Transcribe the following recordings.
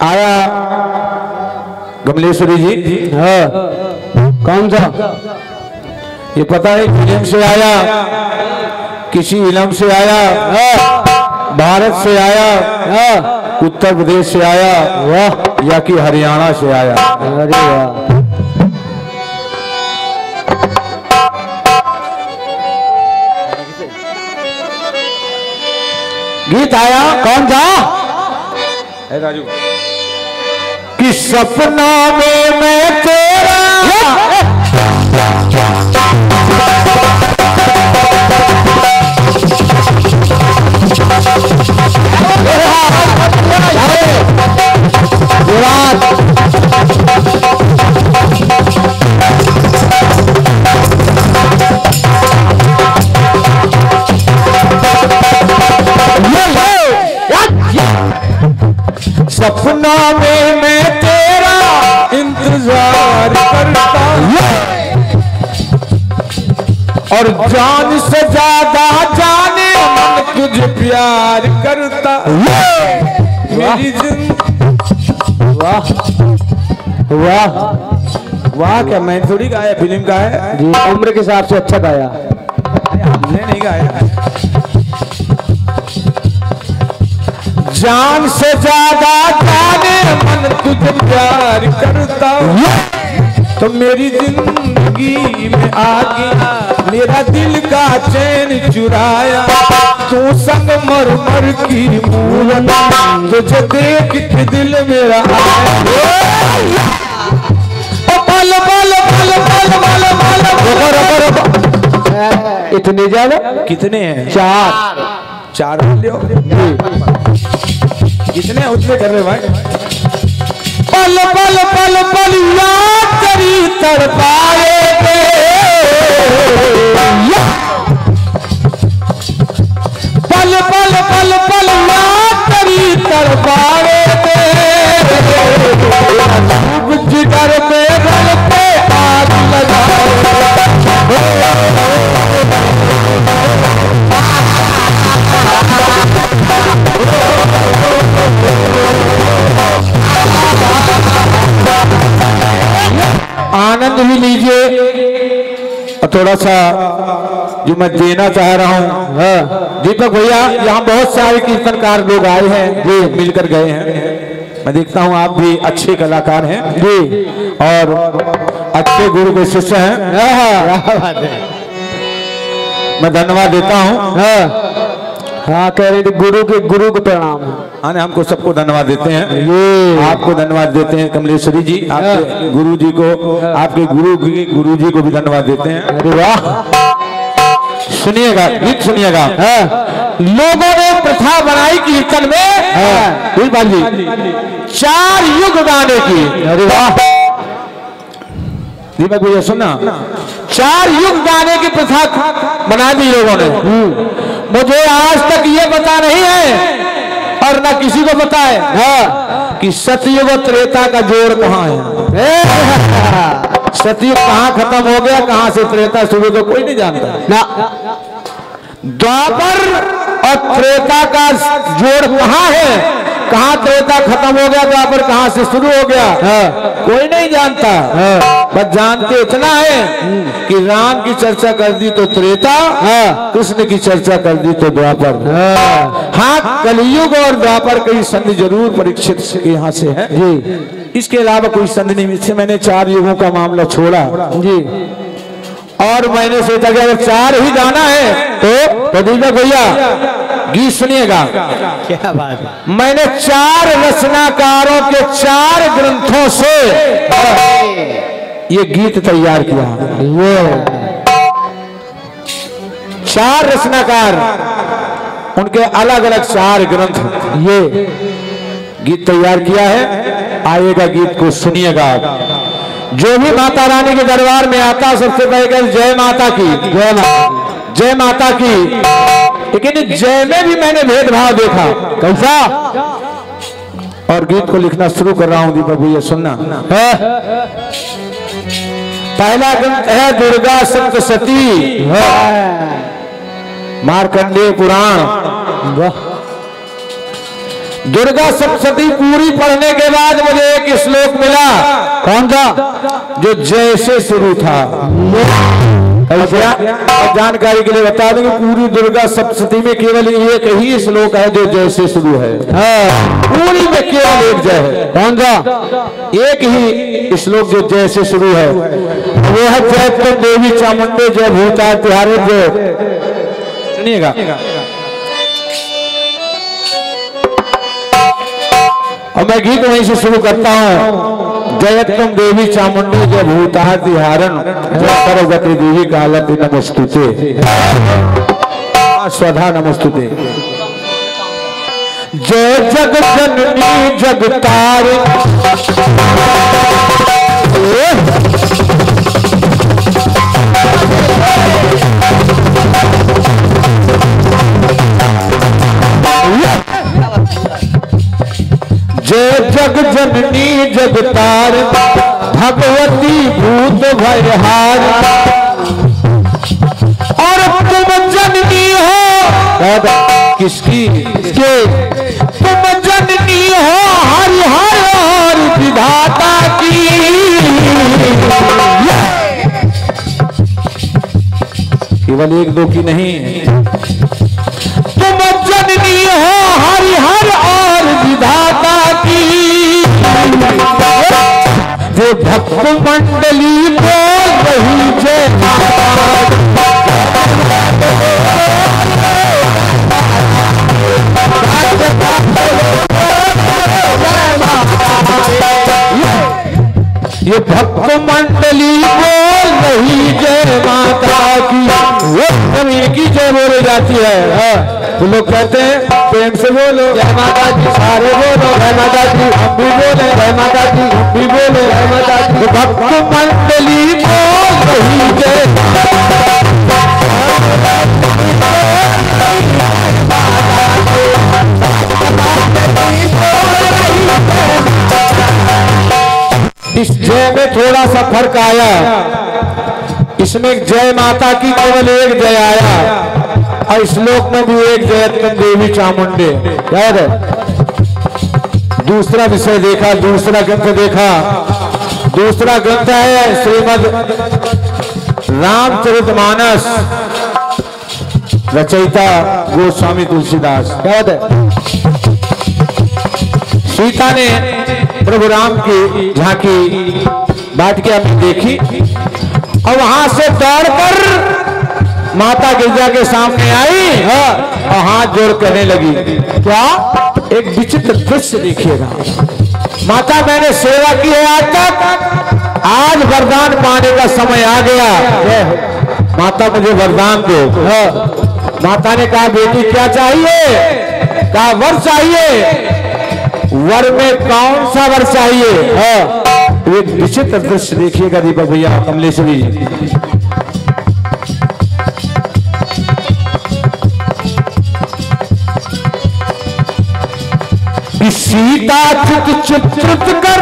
आया कमलेश्वरी जी। हाँ कौन सा ये पता है? फिल्म से आया, किसी इलम से आया, भारत से आया, उत्तर प्रदेश से आया, वाह, या कि हरियाणा से आया। अरे वाह, गीत आया कौन था? राजू। कि सपना में मैं तेरा सपना में मैं तेरा इंतजार करता और जान से ज्यादा जाने मन तुझे प्यार करता। मेरी वाह वाह वाह, क्या मैं थोड़ी गाया, फिल्म का है जी, उम्र के हिसाब से अच्छा गाया, हमने नहीं गाया। जान से ज्यादा जाने मन तुझे प्यार करता, तो मेरी जिंदगी में आगे मेरा दिल का चैन चुराया। तू संग मर मर की मूरत तुझे देख के दिल मेरा आया। बल बल बल बल बल बल, इतने ज्यादा कितने हैं? चार लियो, कितने उतने कर रहे भाई। पल पल पल पल याद तेरी तड़पाए थे, पल पल पल पल याद तेरी तड़पाए थे। जिगर पे गल पे आग लगाए, आनंद भी लीजिए। और थोड़ा सा जो मैं देना चाह रहा हूँ, दीपक भैया, यहाँ बहुत सारे कीर्तनकार लोग आए हैं जी, मिलकर गए हैं। मैं देखता हूँ आप भी अच्छे कलाकार हैं जी, और अच्छे गुरु के शिष्य हैं। मैं धन्यवाद देता हूँ। हाँ कह रहे थे गुरु को प्रणाम। हाँ, हमको सबको धन्यवाद देते हैं, आपको धन्यवाद देते हैं कमलेश्वरी जी, आपके गुरु जी को, आपके गुरु जी को भी धन्यवाद देते हैं। अरे वाह, सुनिएगा गीत सुनिएगा। लोगों ने प्रथा बनाई कीर्तन में जी 4 युग गाने की। अरे वाह दीपक भैया सुनना, 4 युग गाने की प्रथा बना दी लोगों ने। मुझे आज तक ये पता नहीं है और ना किसी को पता है कि सतयुग और त्रेता का जोड़ कहाँ है। सतयुग कहाँ खत्म हो गया, कहाँ से त्रेता शुरू, तो कोई नहीं जानता ना। द्वापर और त्रेता का जोड़ कहाँ है, कहाँ त्रेता खत्म हो गया, द्वापर कहाँ से शुरू हो गया, कोई नहीं जानता। बस जानते इतना है कि राम की चर्चा कर दी तो त्रेता, कृष्ण की चर्चा कर दी तो द्वापर। हाँ, कलयुग और द्वापर की संधि जरूर परीक्षित यहाँ से है जी, इसके अलावा कोई संधि नहीं। इससे मैंने 4 युगों का मामला छोड़ा जी, और मैंने सोचा कि अगर 4 ही गाना है तो दीपक भैया गीत सुनिएगा। क्या बात है। मैंने 4 रचनाकारों के 4 ग्रंथों से ये गीत तैयार किया। ये 4 रचनाकार, उनके अलग अलग 4 ग्रंथ, ये गीत तैयार किया है। आएगा गीत को सुनिएगा। जो भी माता रानी के दरबार में आता सबसे पहले जय माता की, जय माता, जय माता की। लेकिन जय में भी मैंने भेदभाव देखा, कैसा? और गीत को लिखना शुरू कर रहा हूं दीपक भैया, सुनना है। पहला ग्रंथ है दुर्गा सप्तशती, मार्कंडेय पुराण। दुर्गा सप्तशती पूरी पढ़ने के बाद मुझे एक श्लोक मिला। कौन था? जो जैसे शुरू था। जानकारी के लिए बता दूं कि पूरी दुर्गा सप्तशती में केवल एक ही श्लोक है जो जैसे शुरू है। पूरी में केवल एक जय है। कौन सा? एक ही श्लोक जो जैसे शुरू है वो है जय तुम देवी चामुंडे जय भूता तिहारे जय। सुनिएगा, और मैं गीत वहीं से शुरू करता हूँ। जय तुम देवी चामुंडी जय भूता तिहारण जय सरस्वती देवी कालति नमस्तुते स्वधा नमस्तुते। जय जग जननी जगतारिणी जय जग जननी जगतार भगवती भूत भयहार। और तुम जननी हो किसकी? तुम जननी हो हरिहर विधाता की। केवल एक दो की नहीं, तुम जननी हो हरिहर और विधाता की। जो भक्त मंडली बोल रही जय ये भक्त मंडली बोल रही जय माता की। वो एक ही जय बोली जाती है। तो लोग कहते हैं प्रेम से बोलो जय माता दी, सारे बोलो जय माता दी, हम भी बोले जय माता दी, हम भी बोले जय माता दी। भक्त मंडली बोल रही जय इस जय में थोड़ा सा फर्क आया। इसमें जय माता की केवल एक जय आया और श्लोक में भी एक जय तुम देवी चामुंडे। याद है? दूसरा विषय देखा, दूसरा ग्रंथ देखा। दूसरा ग्रंथ है श्रीमद् रामचरितमानस, रचयिता गोस्वामी तुलसीदास। याद है? सीता ने प्रभु राम की झांकी बाट के अपनी देखी और वहां से दौड़कर माता गिरजा के सामने आई और हाथ जोड़ कहने लगी। क्या? एक विचित्र दृश्य देखिएगा। माता मैंने सेवा की है आज तक, आज वरदान पाने का समय आ गया। माता मुझे वरदान दो। माता ने कहा बेटी क्या चाहिए? कहा वर चाहिए। वर में कौन सा वर चाहिए? एक विचित्र दृश्य देखिएगा दीपक भैया, कमलेश्वरी जी। सीता चित्रित कर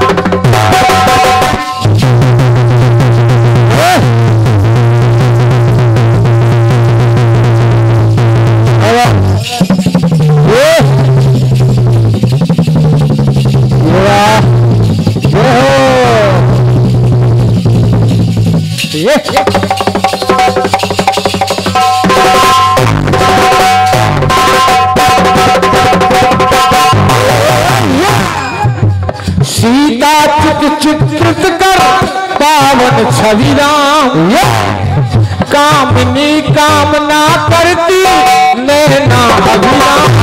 सीता चित्रित कर पावन छवि राम। कामनी कामना करती नैना अभिराम।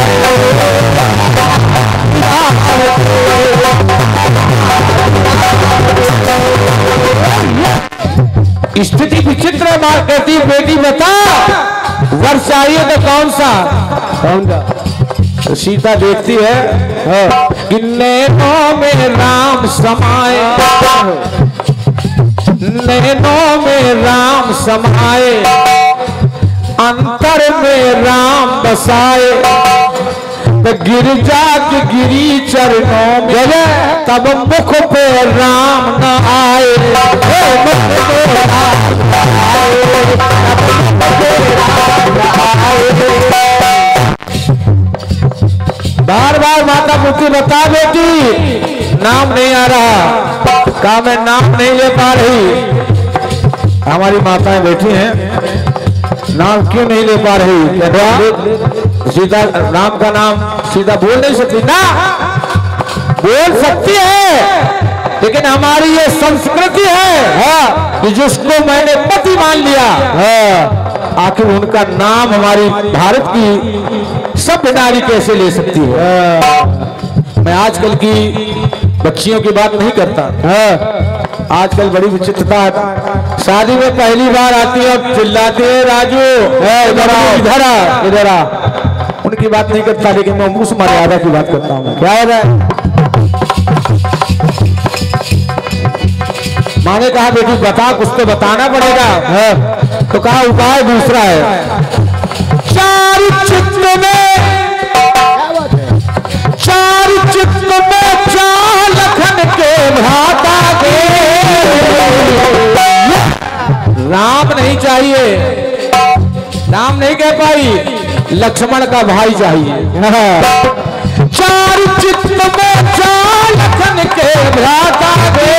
स्थिति विचित्र मार कहती बेटी बता वर चाहिए तो कौन सा? कौन सा? तो सीता देखती है कि नैनों में राम समाए, नैनों में राम समाए, अंतर में राम बसाए। तो गिरजा के गिरी चरणों में तब मुख पे राम न आए। बार मुझे बता बेटी, नाम नहीं आ रहा। कहा मैं नाम नहीं ले पा रही। हमारी माताएं बैठी हैं, नाम क्यों नहीं ले पा रही? क्या सीधा राम का नाम सीधा बोल नहीं सकती ना? बोल सकती है, लेकिन हमारी ये संस्कृति है कि जिसको मैंने पति मान लिया, आखिर उनका नाम हमारी भारत की सभ्य नारी कैसे ले सकती है? मैं आजकल की बच्चियों की बात नहीं करता। आजकल बड़ी विचित्रता है, शादी में पहली बार आती है और चिल्लाती है राजू इधर आ इधर आ। उनकी बात नहीं करता, लेकिन मैं उस मर्यादा की बात करता हूँ। क्या हो रहा है? माँ ने कहा बेटी बता, कुछ तो बताना पड़ेगा। तो कहा उपाय दूसरा है। चार चित्र में चार लखन के भ्राता के। राम नहीं चाहिए, राम नहीं कह पाई, लक्ष्मण का भाई चाहिए। चार चित्र में चार लखन के भ्राता के।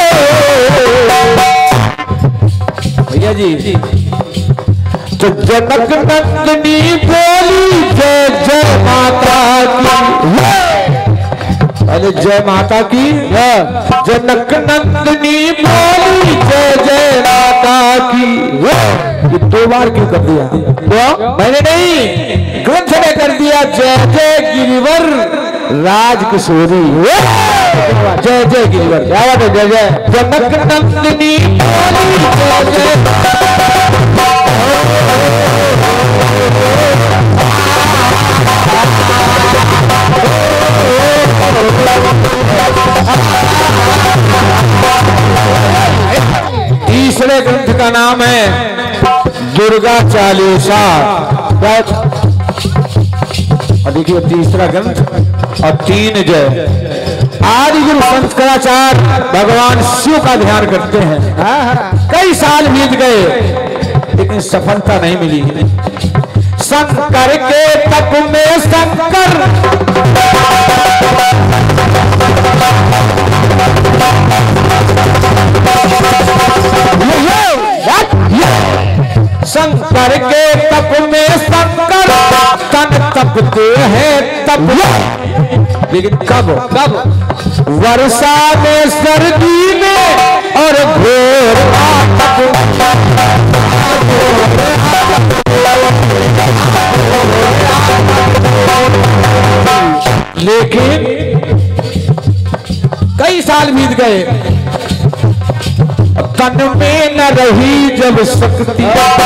भैया जी, तो जनक नंदिनी बोली जय जय माता की। पहले जय माता की, जनक नंदिनी बोली जय जय माता की। ये 2 बार क्यों कर दिया? मैंने नहीं, ग्रंथ ने कर दिया जय जय गिरिवर राज किशोरी। जय जय गिरिवर, क्या बात है? जय जय जनक नंदिनी बोली जय जय। तीसरे ग्रंथ का नाम है दुर्गा चालीसा। और देखिए तीसरा ग्रंथ और 3 जय। आदि गुरु शंकराचार्य भगवान शिव का ध्यान करते हैं। कई साल बीत गए, लेकिन सफलता नहीं मिली। शंकर के तप में शंकर, शंकर के तप में शंकर तन तपते हैं तप। लेकिन कब कब? वर्षा में, सर्दी में और घोर लेकिन कई साल बीत गए, तन में न रही जब शक्ति।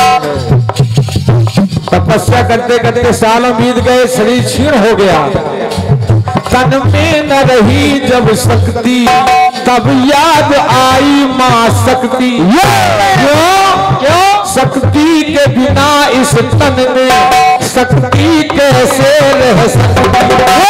तपस्या करते करते सालों बीत गए, शरीर क्षीण हो गया। तन में न रही जब शक्ति, तब याद आई मां शक्ति। क्यों? शक्ति के बिना इस तन में शक्ति कैसे रह सकती?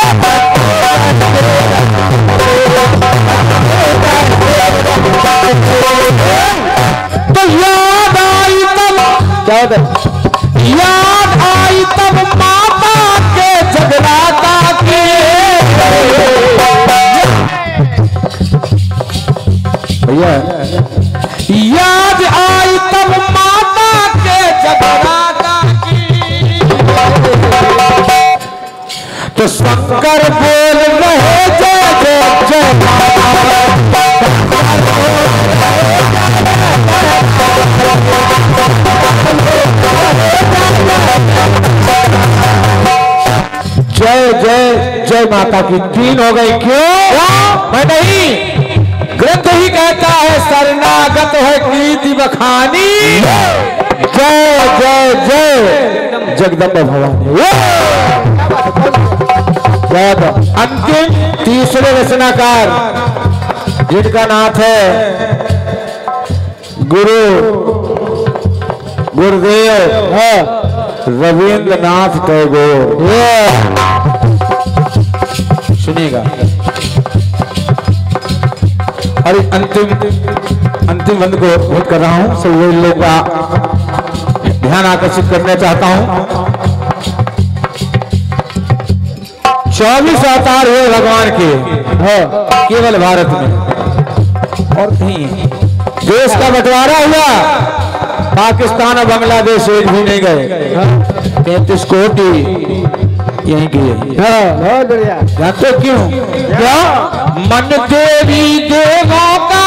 तो याद आई तब, क्या होता है? याद आई तब माता के जगराता के। भैया याद आई तब माता के जगराता की। तो शंकर बोल रहे जय जय जय माता। जय जय जय माता की 3 हो गई। क्यों? मैं नहीं, ग्रंथ ही कहता है शरणागत है कीर्ति बखानी। जय जय जय जगदम्बा भवानी। अंतिम तीसरे रचनाकार जिनका नाथ है गुरुदेव रविंद्रनाथ टैगोर। सुनिएगा। और अंतिम बंद को वोट कर रहा हूं, सब लोगों का ध्यान आकर्षित करना चाहता हूं। 24 अवतार हुए भगवान के केवल भारत में, और कहीं देश का बंटवारा हुआ, पाकिस्तान और बांग्लादेश एक भी नहीं गए। 33 कोटि यहीं की बहुत बढ़िया। जानते क्यों? क्या मन देवी देवों का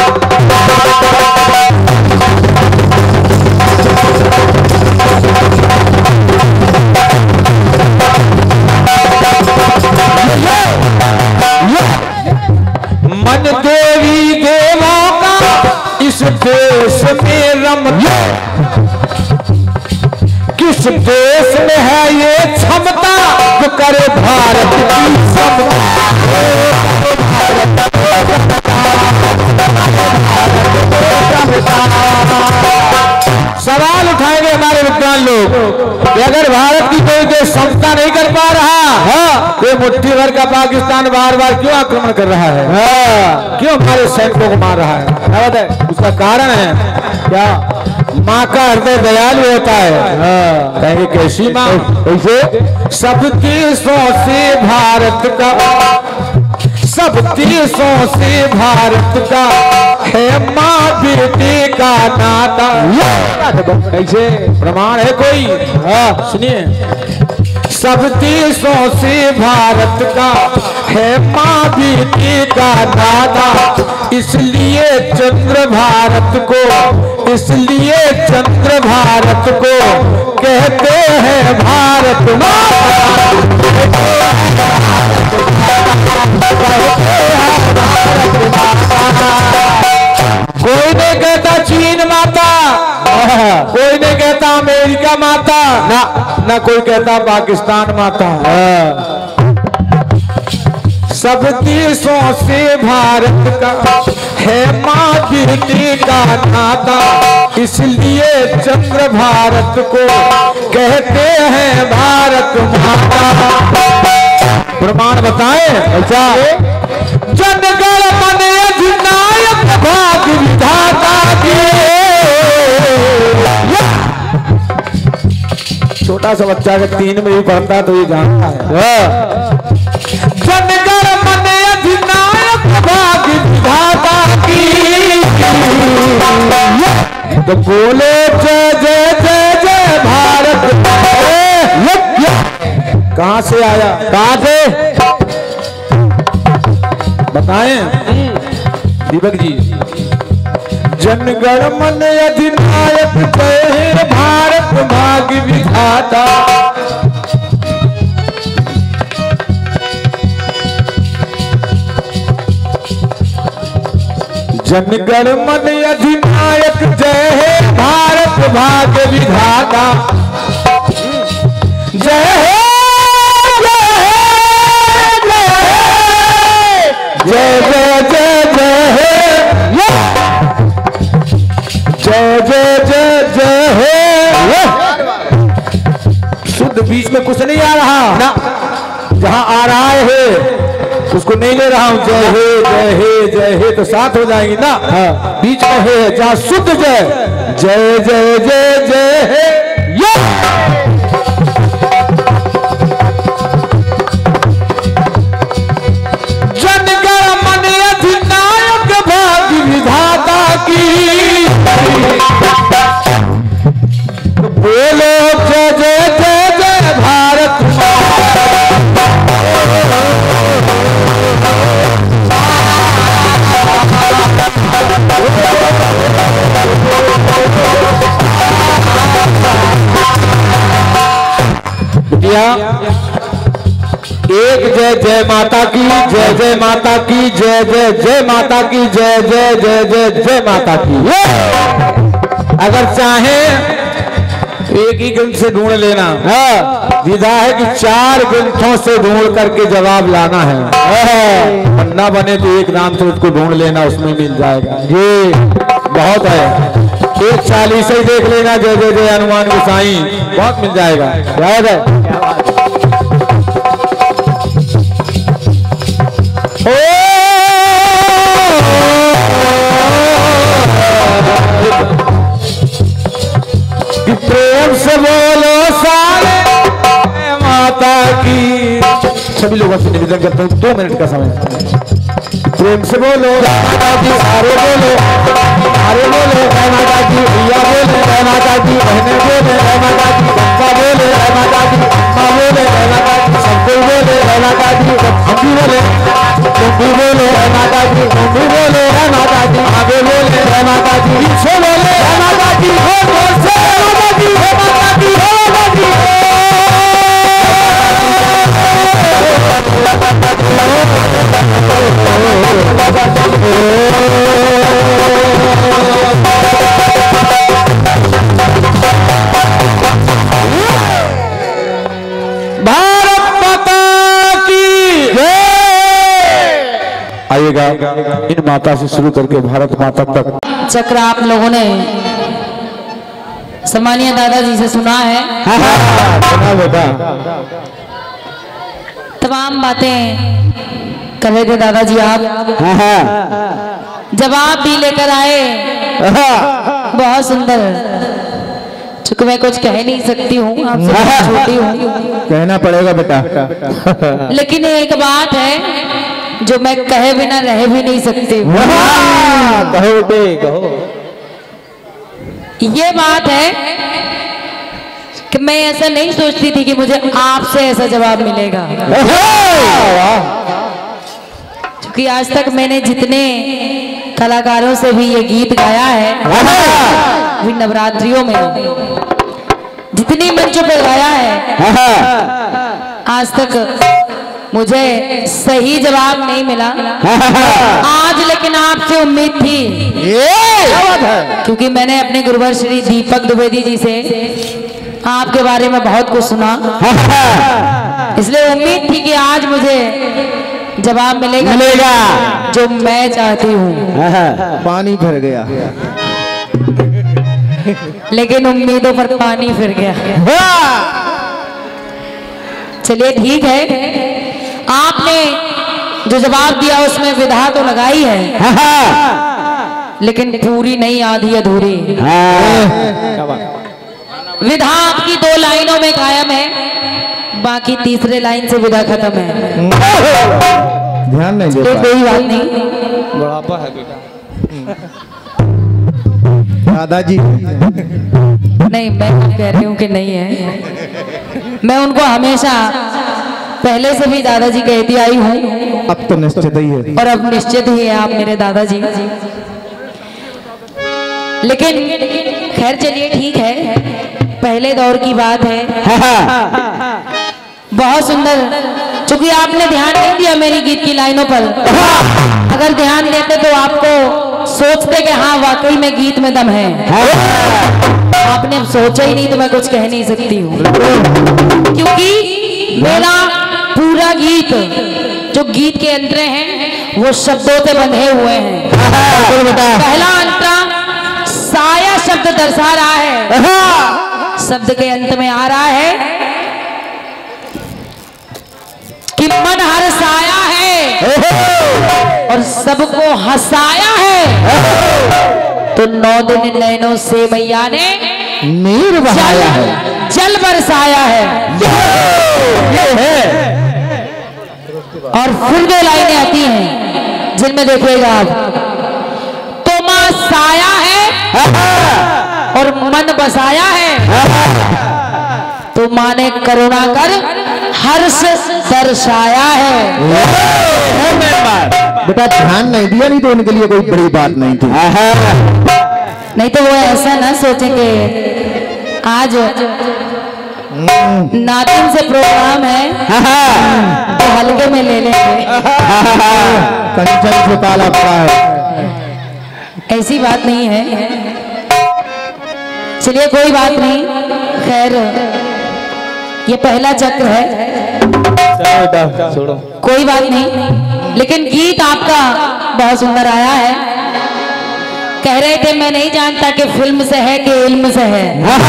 मन देवी देवों का इस देश में रमता, किस देश में है ये क्षमता जो करे भारत की समता। सवाल उठाएंगे हमारे विद्वान लोग कि अगर भारत की कोई देश समता नहीं कर पा रहा तो मुट्ठी भर का पाकिस्तान बार बार क्यों आक्रमण कर रहा है? क्यों हमारे सैनिकों को मार रहा है? उसका कारण है क्या? माँ का हृदय दयालु होता है। कहेंगे कैसी माँ? ऐसे सब देशों से भारत का, सब देशों से भारत का है माँ बेटे का नाता। कैसे प्रमाण है कोई? सुनिए, सब देशों से भारत का है माँ बेटे का नाता, इसलिए चंद्र भारत को, इसलिए चंद्र भारत को कहते हैं भारत माता। कोई नहीं कहता चीन माता, कोई नहीं कहता अमेरिका माता, ना कोई कहता पाकिस्तान माता। सब देशों से भारत का है माँ बेटे का नाता, इसलिए चंद्र भारत को कहते हैं भारत माता। प्रमाण बताएं? अच्छा, जनगण मन अधिनायक भाग विधाता की। छोटा सा बच्चा अगर 3 में भी पढ़ता तो ये जानता है। जनगण मन अधिनायक भाग विधाता की, तो बोले जय जय जय जय भारत। कहां से आया? कहां से बताएं दीपक जी? जनगण मन अधिनायक जय भारत भाग विधाता। जनगण मन अधिनायक जय भारत भाग विधाता। जय हे जय जय जय जय जय जय जय हे। शुद्ध बीच में कुछ नहीं आ रहा ना, जहां आ रहा है उसको नहीं ले रहा हूं। जय हे जय हे जय हे तो साथ हो जाएंगी ना। बीच में है जहां शुद्ध जय, जय जय जय जय हे। बोलो जय जय जय जय भारत। एक जय जय माता की, जय जय माता की, जय जय जय माता की, जय जय जय जय जय माता की। अगर चाहे एक ही ग्रंथ से ढूंढ लेना, विधा है कि 4 ग्रंथों से ढूंढ करके जवाब लाना है। पन्ना बने तो एक नाम से उसको ढूंढ लेना, उसमें मिल जाएगा। ये बहुत है। एक 40 ही देख लेना, जय जय जय हनुमान गोसाई, बहुत मिल जाएगा। याद है? प्रेम से बोलो सारे माता की। सभी लोगों से निवेदन करता हूँ 2 मिनट का समय प्रेम से बोलो माता जी, सारे बोलो, सारे बोले जय माता जी, भैया बोले जय माता जी, बहने बोले जय माता जी, बच्चा बोले जय माता जी, माँ बोले जय माता जी, सब कोई बोले जय माता जी, हम भी बोले, तुम भी बोले जय माता जी, तुम भी बोले जय माता जी, आगे बोले जय माता जी, पीछे बोले जय माता जी, जोर से जय माता जी, जय माता जी, जय माता जी। भारत माता की जय। आइएगा इन माता से शुरू करके भारत माता तक चक्र आप लोगों ने सम्मानीय दादाजी से सुना है। सुना बेटा, तमाम बातें कर रहे थे दादाजी आप, जवाब भी लेकर आए, बहुत सुंदर। चूंकि मैं कुछ कह नहीं सकती हूँ, आपसे छोटी हूँ, कहना पड़ेगा बेटा। लेकिन एक बात है जो मैं कहे बिना रह भी नहीं सकती। कहो बेटे कहो। ये बात है कि मैं ऐसा नहीं सोचती थी कि मुझे आपसे ऐसा जवाब मिलेगा, क्योंकि आज तक मैंने जितने कलाकारों से भी ये गीत गाया है, अभी नवरात्रियों में जितनी मंचों पर गाया है, आज तक मुझे सही जवाब नहीं मिला। आज लेकिन आपसे उम्मीद थी, क्योंकि मैंने अपने गुरुवर श्री दीपक द्विवेदी जी से आपके बारे में बहुत कुछ सुना, इसलिए उम्मीद थी कि आज मुझे जवाब मिलेगा जो मैं चाहती हूँ। पानी भर गया, लेकिन उम्मीदों पर पानी फिर गया। चलिए ठीक है, आपने जो जवाब दिया उसमें विधा तो लगाई है, लेकिन पूरी नहीं, आधी अधूरी। विधा आपकी 2 लाइनों में कायम है, बाकी तीसरे लाइन से विधा खत्म है। ध्यान नहीं देता। कोई बात नहीं, बुढ़ापा है बेटा। दादाजी नहीं मैं कह रही हूँ कि नहीं है। मैं उनको हमेशा पहले से भी दादाजी कहती आई हूँ, अब तो निश्चित ही है, और अब निश्चित ही है आप मेरे दादाजी। लेकिन खैर चलिए ठीक है, पहले दौर की बात है। बहुत सुंदर, चूंकि आपने ध्यान नहीं दिया मेरी गीत की लाइनों पर। अगर ध्यान देते तो आपको सोचते कि हाँ वाकई में गीत में दम है। आपने सोचा ही नहीं तो मैं कुछ कह नहीं सकती हूँ, क्योंकि मेरा पूरा गीत जो गीत के अंतरे हैं वो शब्दों से बंधे हुए हैं। पहला अंतरा साया शब्द दर्शा रहा है, शब्द के अंत में आ रहा है कि मन हर्षाया है और सबको हंसाया है, तो 9 दिन नैनों से मैया ने नीर बहाया है, जल बरसाया है। ये है। और फिर 2 लाइनें आती हैं जिनमें देखिएगा आप, तो मां साया है और मन बसाया है, तो मां ने करुणा कर हर्ष दर्शाया है। बेटा ध्यान नहीं दिया, नहीं तो उनके लिए कोई बड़ी बात नहीं थी। नहीं तो वो ऐसा ना सोचेंगे आज नातिन से प्रोग्राम है तो हल्के में ले लेंगे। कंचन से ताला पड़ा है, ऐसी बात नहीं है। चलिए कोई बात नहीं, खैर ये पहला चक्र है, छोड़ो कोई बात नहीं। लेकिन गीत आपका बहुत सुंदर आया है। कह रहे थे मैं नहीं जानता कि फिल्म से है कि इल्म से है।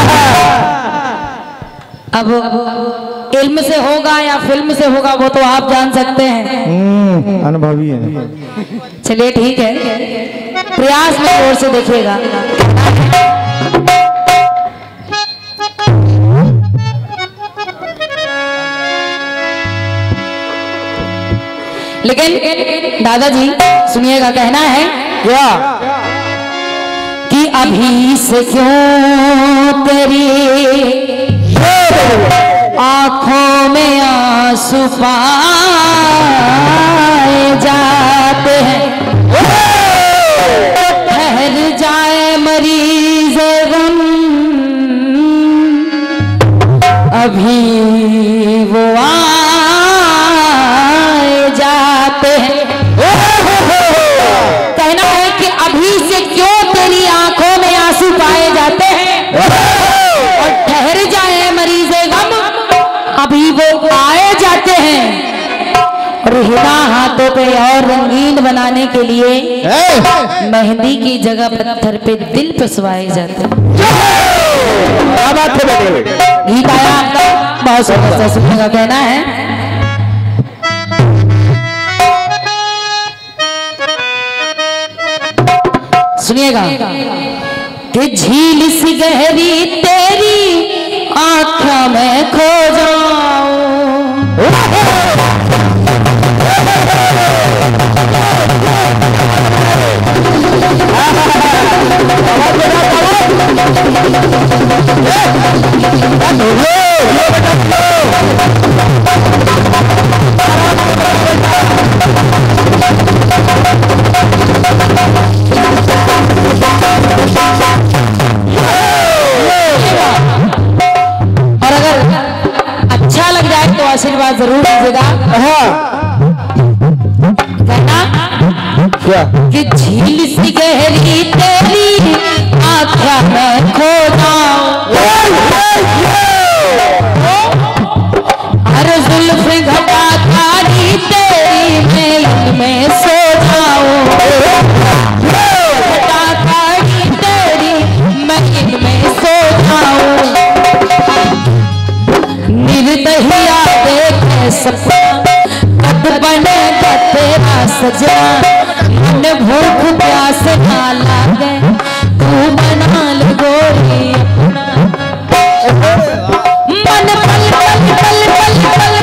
अब इल्म से होगा या फिल्म से होगा वो तो आप जान सकते हैं, अनुभवी है। चलिए ठीक है, प्रयास में जोर से देखिएगा। लेकिन दादाजी सुनिएगा, कहना है क्या कि अभी से क्यों तेरी आंखों में आंसू पाए जाते हैं, ठहर जाए मरीज़ गम अभी वो आए जाते हैं। कहना है कि अभी से क्यों तेरी आंखों में आंसू पाए जाते हैं और ठहर जाए मरीज़ गम अभी वो आए जाते हैं। और हिना हाथों पे और रंगीन बनाने के लिए मेहंदी की जगह पत्थर पे दिल पिसवाए जाते हैं। गीत आया आपका, बहुत समस्या सुनने का कहना है। सुनिएगा कि झील सी गहरी तेरी आँखों में खो जाऊं, और अगर अच्छा लग जाए तो आशीर्वाद जरूर दीजिएगा। कहना क्या कि झील सी गहरी तेरी आँखों में खो जाऊं, हर जुल्फ घटा खाली तेरी मैं इनमें सो जाऊं, घटा खाली तेरी मैं इनमें सो जाऊं। निर्दहिया देखे सपना कब बनेगा तेरा सजना, मन भूख प्यास ना लागे तू बना ले गोरी अपना। मन पल पल पल पल पल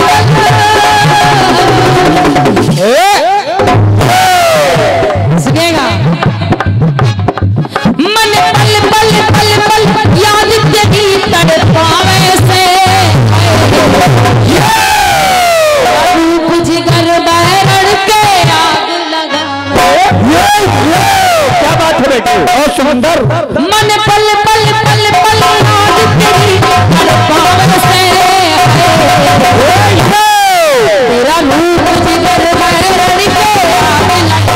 पल सुनिएगा, मन पल पल पल पल याद तेरी तड़पावे से, रूप जिगर बैरण के आग लगा। क्या बात है बेटे, बहुत सुंदर। मन पल पल पल पल याद तेरी तड़पावे से, तेरा रूप जिगर बैरण के आग लगा।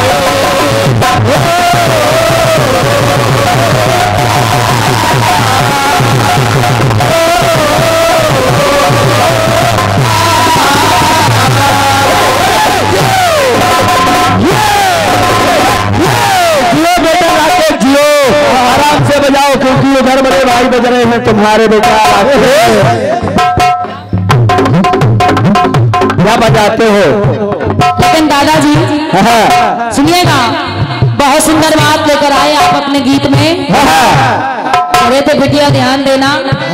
आराम से बजाओ क्योंकि उधर बड़े भाई बज रहे हैं तुम्हारे बेटा। क्या बजाते हो? लेकिन दादाजी सुनिएगा, बहुत सुंदर बात लेकर आए आप अपने गीत में। अरे तो बिटिया ध्यान देना,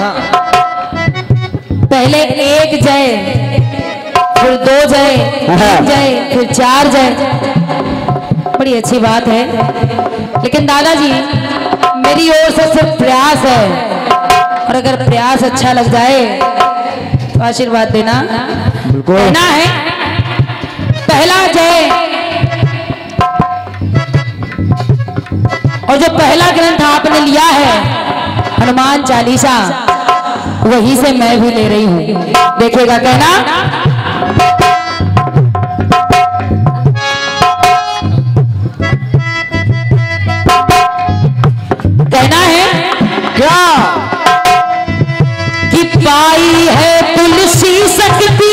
पहले एक जय, फिर दो जय, तीन जय, फिर चार जय, बड़ी अच्छी बात है। लेकिन दादाजी मेरी ओर से सिर्फ प्रयास है, और अगर प्रयास अच्छा लग जाए तो आशीर्वाद देना। कहना है पहला जय, और जो पहला ग्रंथ आपने लिया है हनुमान चालीसा, वही से मैं भी ले रही हूं, देखिएगा। कहना कहना है क्या कि पाई है तुलसी शक्ति,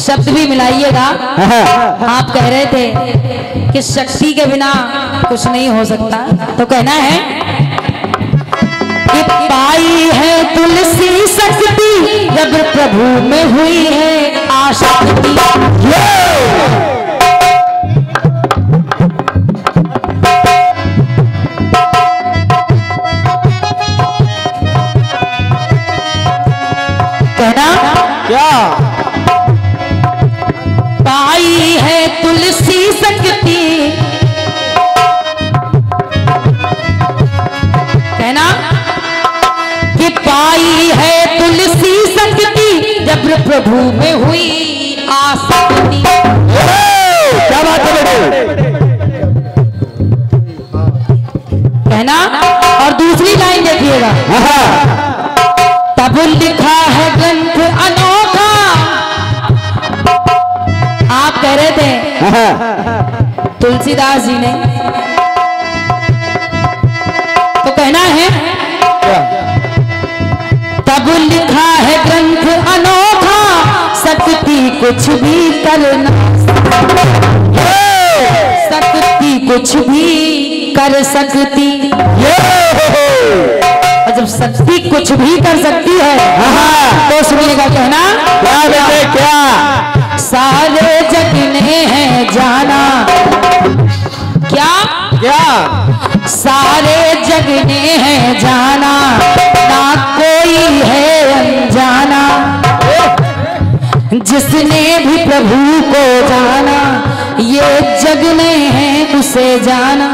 शब्द भी मिलाइएगा। आप कह रहे थे कि शक्ति के बिना कुछ नहीं हो सकता, तो कहना है कि पाई है तुलसी शक्ति जब प्रभु में हुई है आशक्ति। कहना क्या पाई है तुलसी शक्ति, कहना कि पाई है तुलसी शक्ति जब प्रभु में हुई आसक्ति। क्या बात है बेटे? कहना और दूसरी लाइन देखिएगा, तब लिखा है ग्रंथ अनोखा। आप कह रहे थे तुलसीदास जी ने, तो कहना है तब लिखा है ग्रंथ अनोखा, शक्ति कुछ भी करना, शक्ति कुछ भी कर सकती। और जब शक्ति कुछ भी कर सकती है तो सुनिएगा, कहना क्या बेटे क्या? सारे जग ने है जाना, क्या क्या सारे जग ने है जाना, ना कोई है अनजाना। जिसने भी प्रभु को जाना, ये जग ने है उसे जाना।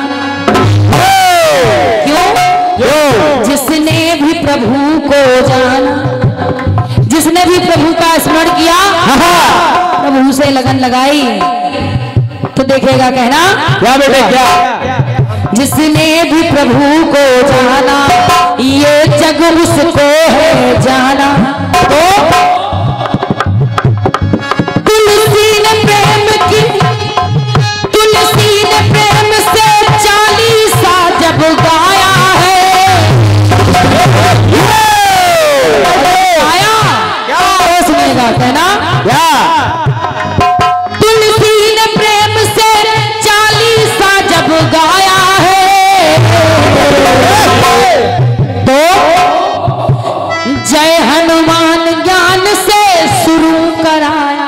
क्यों? जिसने भी प्रभु को जाना, जिसने भी प्रभु का स्मरण किया, प्रभु से लगन लगाई, तो देखेगा, कहना क्या बेटे क्या? जिसने भी प्रभु को जाना, ये जग उसको है जाना। तो तुलसी ने प्रेम की, तुलसी ने प्रेम से चालीसा जब गाया है, आया क्या सुनेगा, कहना क्या तुलसी ने प्रेम से चालीसा जब गाया है, तो जय हनुमान ज्ञान से शुरू कराया।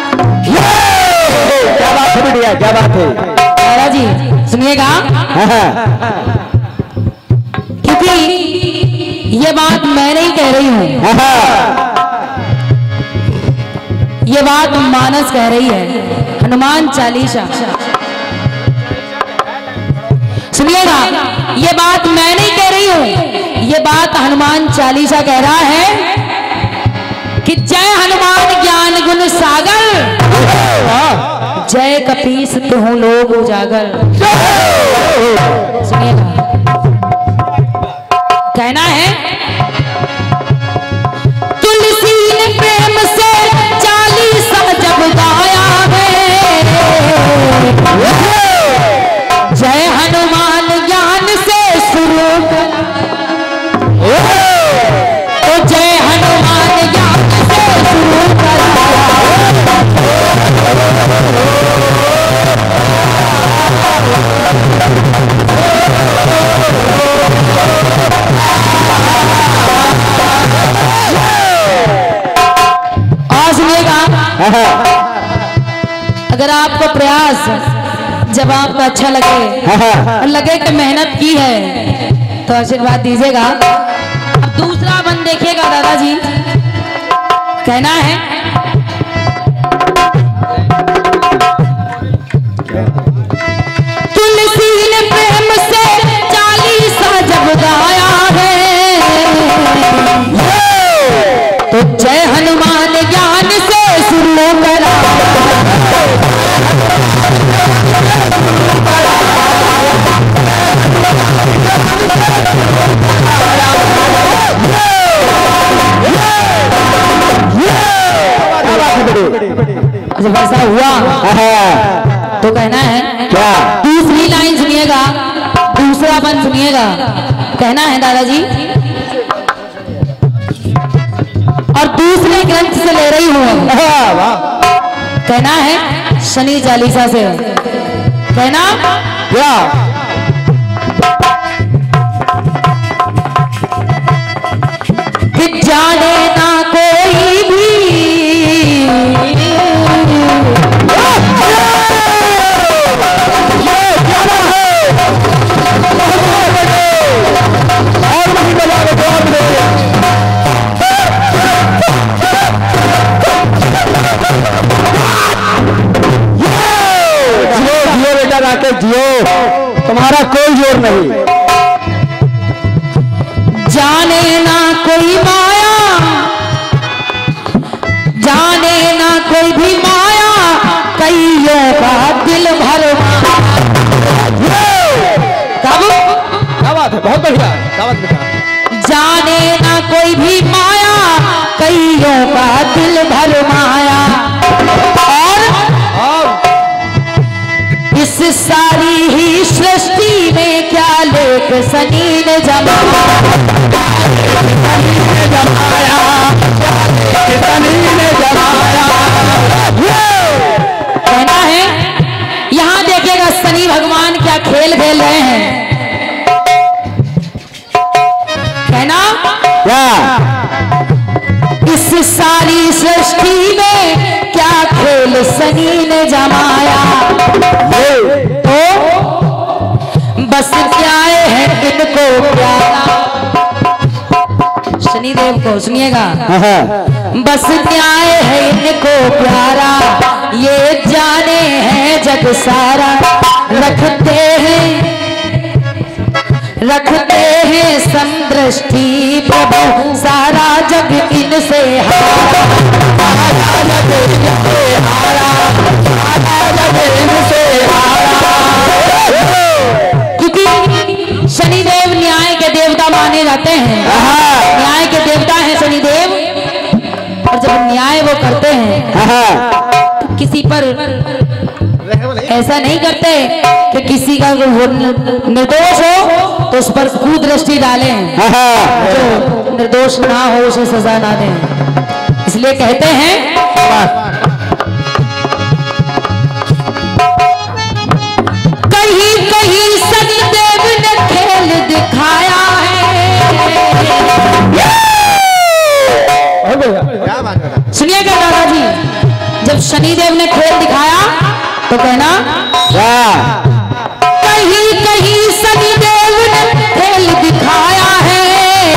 क्या बात है बेटिया? क्या बात है? दादा जी सुनिएगा, क्योंकि ये बात मैं नहीं कह रही हूं, ये बात मानस कह रही है, हनुमान चालीसा। सुनिएगा, ये बात मैं नहीं कह रही हूं, ये बात हनुमान चालीसा कह रहा है कि जय हनुमान ज्ञान गुण सागर, जय कपीस तुहु लोग उजागर। सुनिएगा, कहना है तुलसी ने प्रेम से चालीसा जब गाया है, जय हनुमान ज्ञान से शुरू तो जय हनुमान ज्ञान से शुरू कराया। अगर आपको प्रयास जब आपका अच्छा लगे और लगे कि मेहनत की है, तो आशीर्वाद दीजिएगा। अब दूसरा बंद देखिएगा दादाजी, कहना है तुलसी ने प्रेम से चालीसा जब गाया है, तो जय हनुमान ज्ञान से शुरू करा। जब ऐसा हुआ तो कहना है क्या? दूसरी लाइन सुनिएगा, दूसरा बंद सुनिएगा, कहना है दादाजी, और दूसरे ग्रंथ से ले रही हूं। कहना है शनि चालीसा से, कहना क्या कि जाने ना कोई भी जियो, तुम्हारा कोई जोर नहीं। जाने ना कोई माया, जाने ना कोई भी माया, कईयों का दिल भर। कब? क्या बात है, बहुत बढ़िया, क्या बात बेटा। जाने ना कोई भी माया, कईयों का दिल भर माया। और इस सारी ही सृष्टि में क्या लेख शनि ने जमाया, कहना है यहां देखिएगा शनि भगवान क्या खेल खेल रहे हैं। कहना क्या इस सारी सृष्टि में क्या खेल शनि ने जमाया। तो बस न्याय है इनको प्यारा, शनिदेव को सुनिएगा, बस न्याय है इनको प्यारा, ये जाने हैं जग सारा, रखते हैं समदृष्टि प्रभु, सारा जग इनसे हारा, सारा जग इनसे हारा, सारा जग इनसे हारा। क्योंकि शनिदेव न्याय के देवता माने जाते हैं, न्याय के देवता हैं शनिदेव, और जब न्याय वो करते हैं तो किसी पर ऐसा नहीं करते कि किसी का निर्दोष हो तो उस पर कुदृष्टि डालें, जो निर्दोष ना हो उसे सजा ना दें। इसलिए कहते हैं कहीं कहीं शनिदेव ने खेल दिखाया है। सुनिएगा दादाजी, जब शनिदेव ने खेल दिखाया तो कहना कहीं कहीं शनिदेव ने खेल दिखाया है,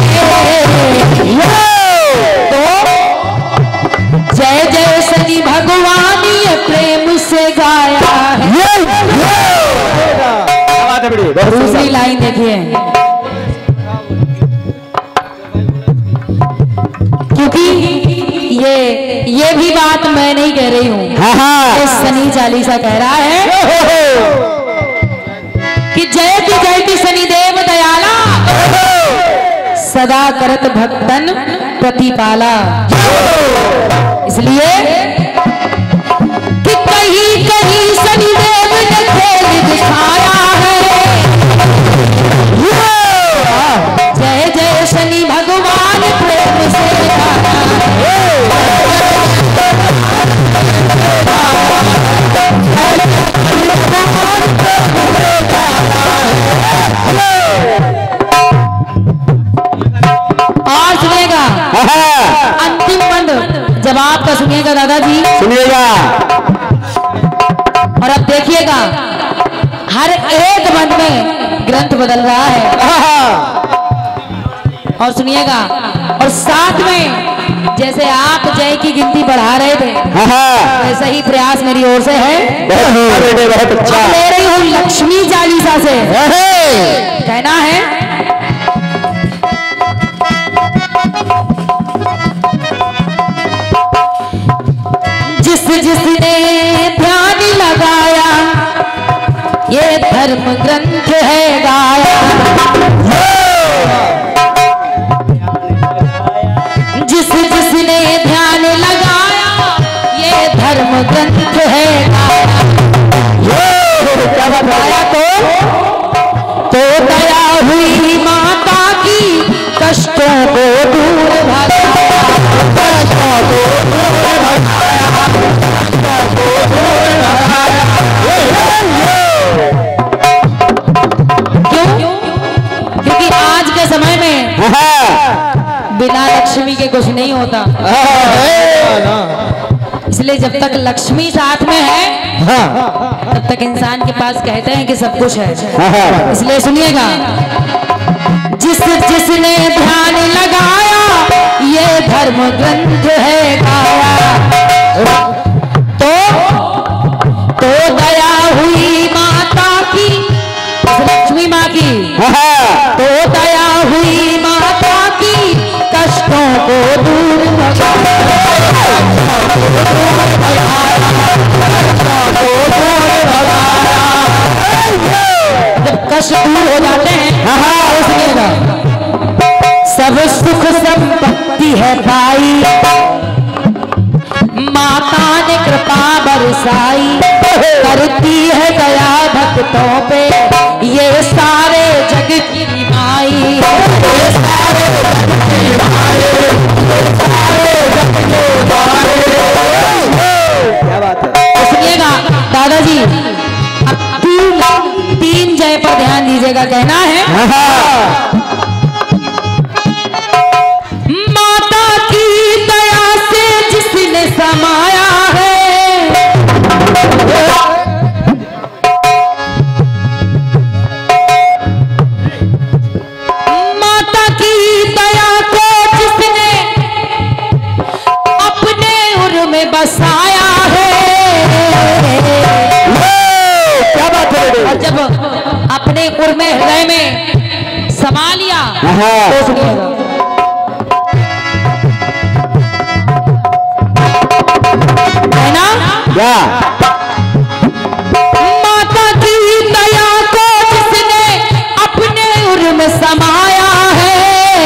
तो जय जय शनि भगवान ये प्रेम से गाया है। दूसरी लाइन देखिए, क्योंकि ये भी बात मैं नहीं कह रही हूँ, शनि चालीसा कह रहा है कि जयति शनिदेव दयाला, सदा करत भक्तन प्रतिपाला। इसलिए कि कहीं कहीं शनिदेव ने खेल दिखाया है, जय जय शनि भगवान प्रेम से गाया है। और सुनिएगा अंतिम बंद जवाब का, सुनिएगा दादाजी, सुनिएगा, और अब देखिएगा हर एक बंद में ग्रंथ बदल रहा है। और सुनिएगा, और साथ में जैसे आप जय की गिनती बढ़ा रहे थे वैसा ही प्रयास मेरी ओर से है। बहुत अच्छा ले रही हूँ लक्ष्मी चालीसा से, कहना है जिसने ध्यान लगाया ये धर्म ग्रंथ है गाया, जिसने ध्यान लगाया ये धर्म ग्रंथ है गाया। क्या बताया तो दया हुई माता की, कष्टों को दूर भगाया, कष्टों को दूर भगाया, होता। इसलिए जब तक लक्ष्मी साथ में है तब तक इंसान के पास कहते हैं कि सब कुछ है। इसलिए सुनिएगा, जिसने ध्यान लगाया ये धर्म ग्रंथ है गाया, तो दया हुई माता की, लक्ष्मी माँ की, तो दया हुई माता की, कष्टों को दूर जब कष्ट दूर हो जाते हैं सब सुख संपत्ति है भाई, माता ने कृपा बरसाई, करती है दया भक्तों पे, ये सारे जग की माई, ये सारे जग की माई, सारे जग की माई। क्या बात है। सुनिएगा दादाजी, अब तीन जय पर ध्यान दीजिएगा, कहना है समाया है, माता की दया को जिसने अपने उर में बसाया है। क्या बात है। और जब अपने उर में हृदय में समा लिया तो सुनिएगा, माता की दया को जिसने अपने उर में समाया है,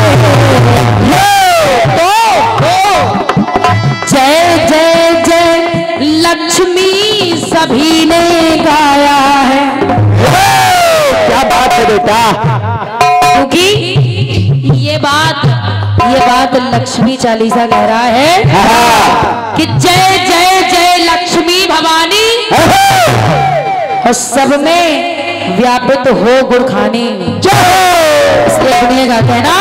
तो जय जय जय लक्ष्मी सभी ने गाया है। क्या बात है बेटा, क्योंकि ये बात लक्ष्मी चालीसा कह रहा है कि जय जय जय लक्ष्मी भवानी, और सब में व्यापित हो गुड़ खानी। इसलिए सुनिएगा, कहना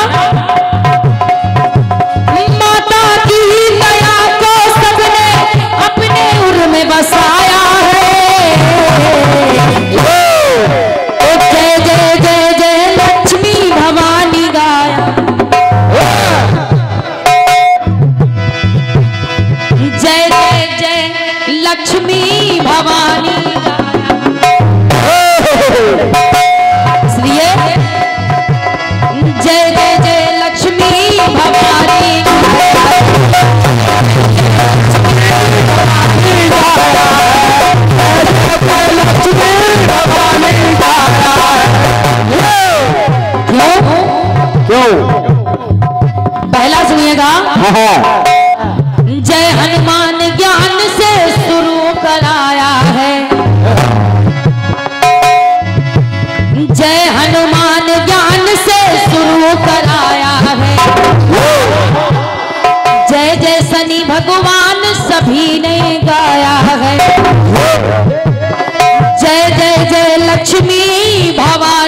माता की दया को सबने अपने उर में बसाया है, तो जय जय जय जय लक्ष्मी भवानी गाया, जय जय जय लक्ष्मी भवानी। इसलिए जय जय जय लक्ष्मी भवानी, क्यों? पहला सुनिएगा, जय हनुमान ज्ञान से शुरू कराया है, जय हनुमान ज्ञान से शुरू कराया है, जय जय शनि भगवान सभी ने गाया है, जय जय जय लक्ष्मी भवानी।